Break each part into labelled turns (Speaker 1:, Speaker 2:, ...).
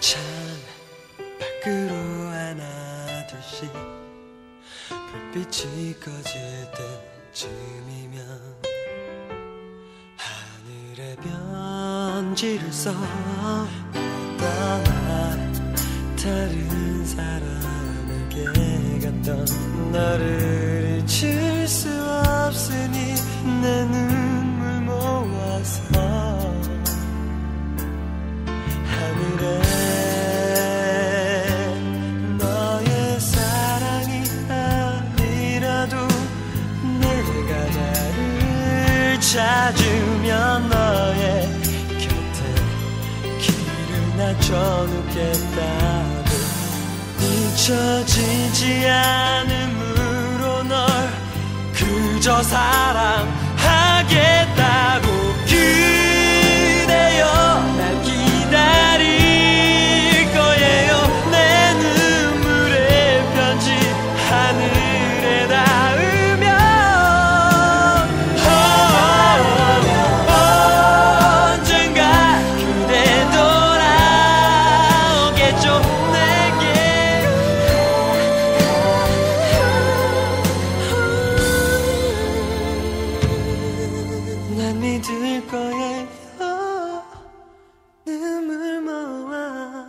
Speaker 1: 창 밖으로 하나둘씩 불빛이 꺼질 때쯤이면 하늘에 편지를 써 떠나 다른 사람에게 갔던 너를 잊을 수 없으니 내 눈물 모아서 하늘에 너의 사랑이 아니라도 내가 나를 찾으면 너의 곁에 길을 낮춰놓겠다고 잊혀지지 않음으로 널 그저 사랑하겠다고 그대여 날 기다릴 거예요 내 눈물의 편지 하늘에 닿으면 언젠가 그대 돌아오겠죠 내게 난 믿을 거예요 눈물 모아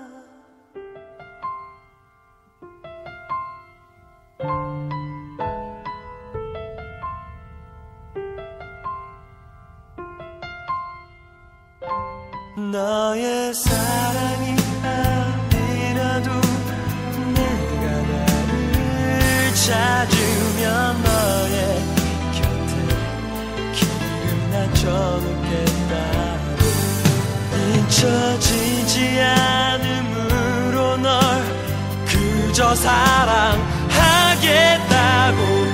Speaker 1: 너의 사랑이 아니라도 내가 나를 찾으면 너의 곁에 길을 낮춰놓겠다고 잊혀지지 않음으로 널 그저 사랑하겠다고